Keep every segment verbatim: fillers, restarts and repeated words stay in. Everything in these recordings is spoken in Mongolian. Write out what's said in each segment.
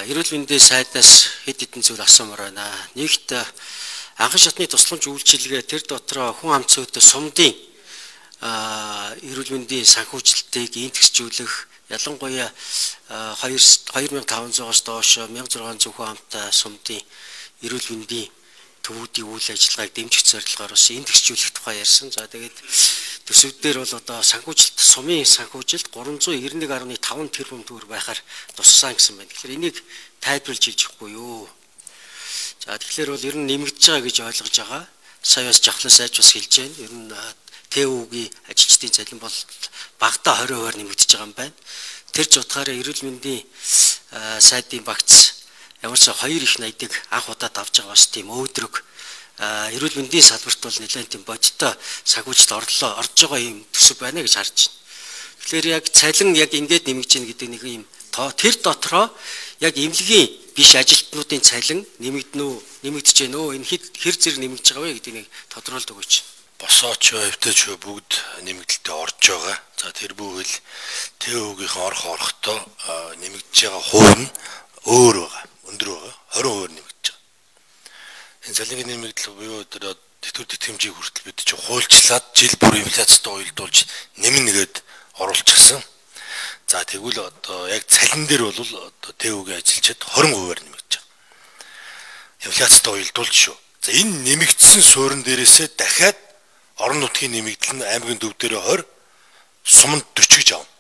эрүүл мэндийн сайдаас хэд хэдэн зүйл асуумаар байна. Нэгт анхан шатны тусламж үйлчилгээ тэр дотроо хүн амт цөөдөө сумдын эрүүл мэндийн санхүүжилтийг интгсжүүлэх ялангуяа хоёр мянган таван зуунаас доош мянга зургаан зуун хүн амттай сумдын эрүүл мэндийн төвүүдийн үйл ажиллагааг дэмжих зорилгоор бас интгсжүүлэх тухай ярьсан. За тэгээд төсөвдөр бол одоо санхүүжилт сумын санхүүжилт гурван зуун нэрвэн нэг гаруй таван тэрбум төгрөг байхаар туссан гэсэн байна. Тэгэхээр энийг тайлбарлаж хэлж өгөхгүй юу. За тэгэхээр бол ер нь нэмэгдэж байгаа гэж ойлгож байгаа. Сая бас жахлан сайж бас хэлж байна. Ер нь ТЭУ-гийн ажилчдын цалин бол багада двадцать хувиар нэмэгдэж байгаа юм байна. Тэр ч утгаараа эрүүл мэндийн сайдын багц ямар ч хоёр их найдыг анх удаад авч байгаа бас тийм өөдрөг эрүүл мэндийн салбарт бол нэлээд тийм бодиттой санхүүжилт орлоо орж байгаа юм төсөв байна гэж харж байна. Тэгэхээр яг цалин яг ингээд нэмэгдэж байна гэдэг нэг юм тэр дотроо яг эмнэлгийн биш ажилтнуудын цалин нэмэгдэнэ үү, нэмэгдэж байна уу, энэ хэр зэрэг нэмэгдэж байгаа вэ гэдэг нэг тодорхойлт өгөөч. Босооч эвтэйч бүгд нэмэгдэлтэй орж байгаа. За тэр бүхэл ТЭУ-гийн орох орохтой нэмэгдэж байгаа хувь нь өөр байгаа. Өндөр байгаа. двадцать хувиар нэмэгдэж байгаа. Энэ цалингийн нэмэгдэл буюу тэр тэтгэвэр тэтгэмжийг хүртэл бид чинь хуульчлаад жил бүр инфляцтай уялдуулж нэмнэгээд оруулчихсан. За тэгвэл одоо яг цалин дээр бол одоо ТЭУ-гийн ажилчид двадцать хувиар нэмэгдэж байгаа. Инфляцтай уялдуулж шүү. За энэ нэмэгдсэн суурин дээрээсээ дахиад орон нутгийн нэмэгдэл нь аймгийн төв дээр двадцать, суманд forty гэж авна.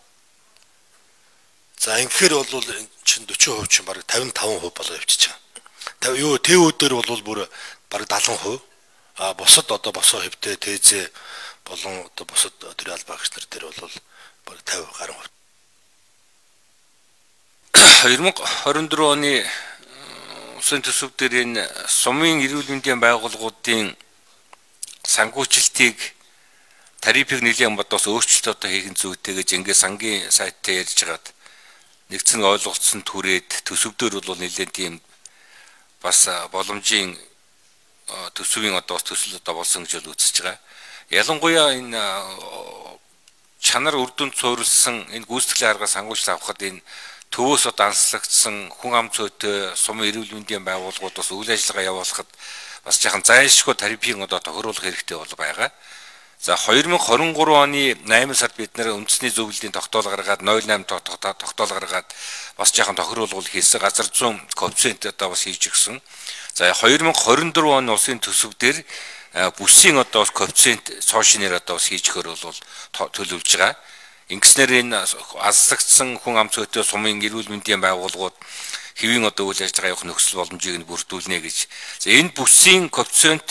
За ингэхээр бол чинь forty хувь чинь бараг fifty-five хувь болоо явчихж байгаа. Юу ТЭУ дээр бол бүр бараг seventy хувь. А бусад одоо босоо хэвтэй ТЭЗ болон одоо бусад тэр албаагч нар дээр бол бараг fifty гаруй хувь. two thousand twenty-four оны улсын төсөв дээр энэ сумын эрүүл мэндийн байгууллагуудын санхүүжилтийг тарифыг нэлийн бодоос өөрчлөлт одоо хийх зүйтэй гэж ингээд сангийн сайтаар ярьж хагаад нэгдсэн ойлголцсон түрээд төсөвдөр бол нэлээд тийм бас боломжийн төсвийн одоо төсөл одоо болсон гэж үзэж байгаа. Ялангуяа энэ чанар үр дүнд суурилсан энэ гүйцэтгэлийн аргаас санхүүжилт авахд энэ төвөөс одоо анслагдсан хүн ам цөөтэй сум эрүүл мэндийн байгууллагууд бас үйл ажиллагаа явуулахад бас жаахан зайлшгүй тарифын одоо тохируулах хэрэгтэй бол байгаа. За two thousand twenty-three оны eight сард бид нэр үндэсний зөвлөлийн тогтоол гаргаад zero point eight тогтоол гаргаад бас жаахан тохируулгал хийсэн газар зүйн коэффициент одоо бас хийж өгсөн. За two thousand twenty-four оны улсын төсөв дээр бүсийн одоо коэффициент цоошинээр одоо бас хийж өгөхөр бол төлөвлөж байгаа. Ингэснээр энэ алсагдсан хүн ам цөөтэй сумын эрүүл мэндийн байгууллагууд хэвийн одоо үйл ажиллагаа явах нөхцөл боломжийг нь бүрдүүлнэ гэж. За энэ бүсийн коэффициент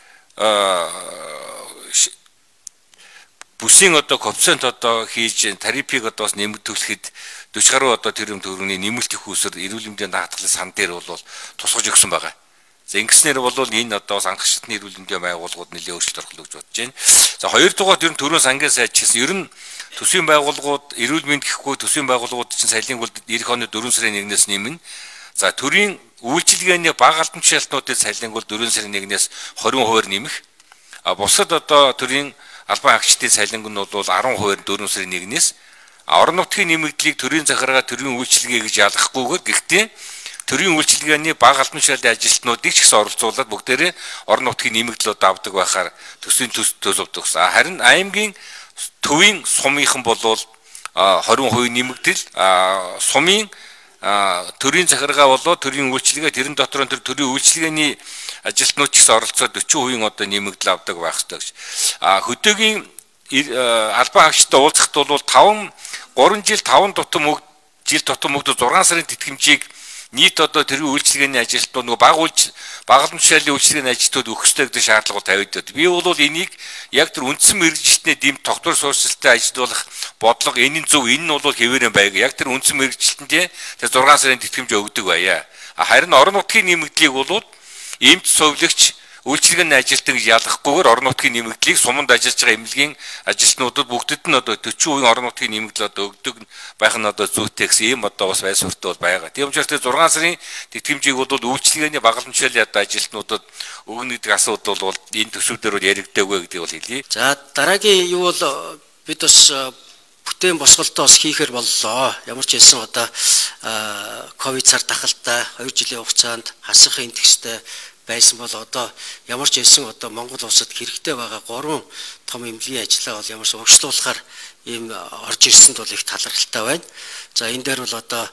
бүсийн одоо коэффициент одоо хийж тарифыг одоо бас нэмэгдүүлэхэд forty гаруй одоо тэрбум төгрөгийн нэмэлт их үүсэр эрүүл мэндийн даатгалын сан дээр бол тусгаж өгсөн байгаа. За ингэснээр бол энэ одоо анх шатны эрүүл мэндийн байгууллагууд нэлээд өөрчлөлт оруулах гэж бодож байна. За хоёр дугаар ер нь төрөө сангийн сайд гэсэн ер нь төсвийн байгууллагууд эрүүл мэнд гэхгүй төсвийн байгууллагууд чинь сайлын бол эх оны four сарын нэгнээс нэмнэ. За төрийн үйлчилгээний бага албан тушаалтнуудын сайлын бол four сарын нэгнээс twenty хувиар нэмэх. А бусад одоо төрийн албан агчдын сайланг нь бол ten хувиар four сарын нэгнээс орон нутгийн нэмэгдлийг төрийн захиргаа төрийн үйлчилгээ гэж ялгахгүйгээр гэхдээ төрийн үйлчилгээний бага албан тушаалтын ажилтнуудыг ч гэсэн оролцуулаад бүгдээрээ орон нутгийн нэмэгдлүүд авдаг байхаар төсвийн төс төлөвлөдөг гэсэн. Харин аймгийн төвийн сумынхан бол twenty хувь нэмэгдэл сумын төрийн захиргаа болоо төрийн үйлчилгээ тэрэн дотор тэр төрийн үйлчилгээний ажилтнууд ч гэсэн оролцоод forty хувийн одоо нэмэгдэл авдаг байх ёстой гэж. А хөдөөгийн албан агчтай уулзахад бол five three жил five тутам мөнгө жил тутам мөнгө six сарын тэтгэмжийг нийт одоо тэрийн үйлчилгээний ажилтнууд нөгөө баг үйлч багалан тушаалын үйлчилгээний ажилтнууд өгөх ёстой гэдэг шаардлага тавьдаг. Би бол энийг яг тэр үндсэн мэргэжилтний дэм тогтвор суурьшилтай ажиллах бодлого энэ нь зөв энэ нь бол хэвээрэн байг. Яг тэр үндсэн мэргэжилтэнд тэр six сарын тэтгэмж өгдөг байя. Харин орон нутгийн нэмэгдлийг бол эмч сувлагч үйлчилгээний ажилтан гэж ялгахгүйгээр орон нутгийн нэмэгдлийг суманд ажиллаж байгаа эмнэлгийн ажилтнуудад бүгдэд нь одоо forty хувийн орон нутгийн нэмэгдэл одоо өгдөг байх нь одоо зүйтэй гэсэн юм одоо бас байр суурьтай бол байгаа. Тийм учраас six сарын тэтгэмжийг бол үйлчилгээний багалан тушаалын одоо ажилтнуудад өгнө гэдэг асуудал бол энэ төсвүүдээр бол яригдаагүй гэдгийг бол хэлье. За дараагийн юу бол бид бас бүтээн босголтоос хийхээр боллоо. Ямар ч хэлсэн одоо ковид цар тахалтай хоёр жилийн хугацаанд хасах индекстэй байсан бол одоо ямар ч хэлсэн одоо Монгол улсад хэрэгтэй байгаа гурван том эмнэлгийн ажлаа бол ямар ч урьдчилуулахаар ийм орж ирсэнд бол их талархалтай байна. За энэ дээр бол одоо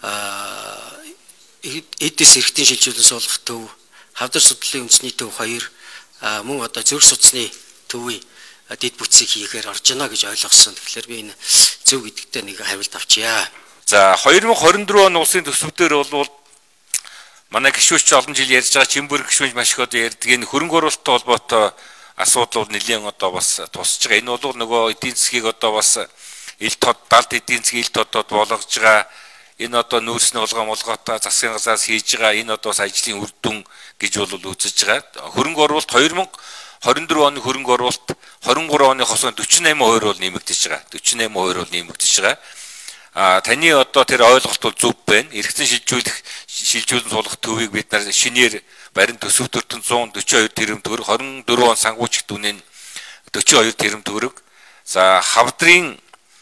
эдис эрхтийн шилжүүлэн суулгах төв, хавдар судлалын үндэсний төв хоёр, мөн одоо зүрх судасны төвийн дэд бүтцийг хийхээр орж байна гэж ойлгосон. Тэгэхээр би энэ зөв гэдэгтээ нэг хариулт авчия. За хоёр мың хорин дөрөв оны улсын төсвүүдээр бол манай гишүүч олон жил ярьж байгаа Чимбэр гишүүч маш их одоо ярьдаг энэ хөрөнгө оруулалттай холбоотой асуудал бол нэлээд одоо бас тусаж байгаа. Энэ бол нөгөө эдийн засгийг одоо бас ил тод далд эдийн засгийн ил тодод болгож байгаа. Энэ одоо нүүрсний улгаан молгоотой засгийн газраас хийж байгаа энэ одоо бас ажлын үр дүн гэж бол үзэж байгаа. Хөрөнгө оруулалт хоёр мың хорин дөрөв оны хөрөнгө оруулалт хорин гурав оны хосоо дөрвөн восемь хувиар бол нэмэгдэж байгаа. дөрвөн восемь хувиар бол нэмэгдэж байгаа. А таны одоо тэр ойлголт бол зөв байна. Эргэцэн шилжүүлэх шилжүүлэн суулгах төвийг бид нар шинээр барин төсөв төртөн зуун дөрвөн хоёр тэрбум төгрөг хорин дөрөв он сангууч дүнэн дөрвөн хоёр тэрбум төгрөг. За хавдрын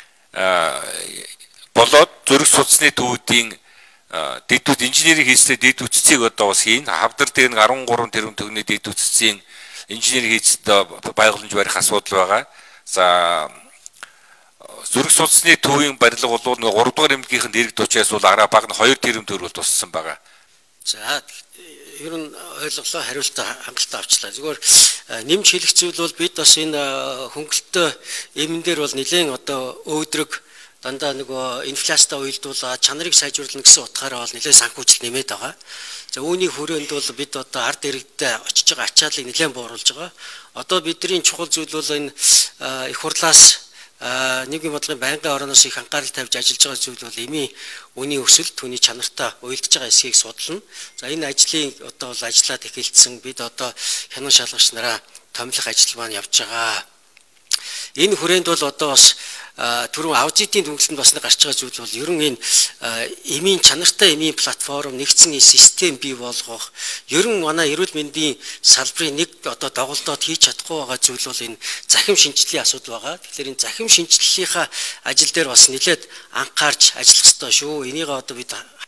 болоод зүрх судасны төвүүдийн дэд үт инженерийн хийстэй дэд үтцийг одоо бас хийн. Хавдар дээр арван гурван тэрбум төгрөгийн дэд үтцийн инженерийн хийстэй байгууламж барих асуудал байгаа. За зүрх судасны төвийн барилга бол нэг гурав дахь эмнэлгийнхэн дэрэг төвчээс бол араа баг нь хоёр тэрбум төгрөг туссан байгаа. За ер нь ойлголоо хариултаа хангалттай авчлаа. Зүгээр нэмж хэлэх зүйл бол бид бас энэ хөнгөлөлтөө эмэн дээр бол нэлээд одоо өөдрөг дандаа нөгөө инфляцтай уялдуулаад чанарыг сайжруулна гэсэн утгаараа бол нэлээд санхүүжилт нэмээд байгаа. За үүний хүрээнд бол бид одоо ард иргэдтэй очиж байгаа ачааллыг нэлээд бууруулж байгаа. Одоо бидний чухал зүйл бол энэ их хурлаас нийгмийн бодлогын байнгын орооноос их анхаарал тавьж ажиллаж байгаа зүйл бол эмийн үний өсөл түүний чанартай уялдаж байгаа эсхийг судална. За энэ ажлын одоо бол ажиллаад эхэлсэн. Бид одоо хянан шалгагч нараа томилох ажил маань явж байгаа. Энэ хүрээнд бол одоо бас түрүүн аудитын төвлөлтөнд бас нэг гарч байгаа зүйл бол ер нь энэ эмийн чанартай эмийн платформ нэгдсэн систем бий болгох ер нь манай эрүүл мэндийн салбарын нэг одоо доголдоод хийж чадахгүй байгаа зүйл бол энэ захим шинжилгээний асуудал байгаа. Тэгэхээр энэ захим шинжилгийнхаа ажил дээр бас нэлээд анхаарч ажиллах ёстой шүү. Энийг одоо бид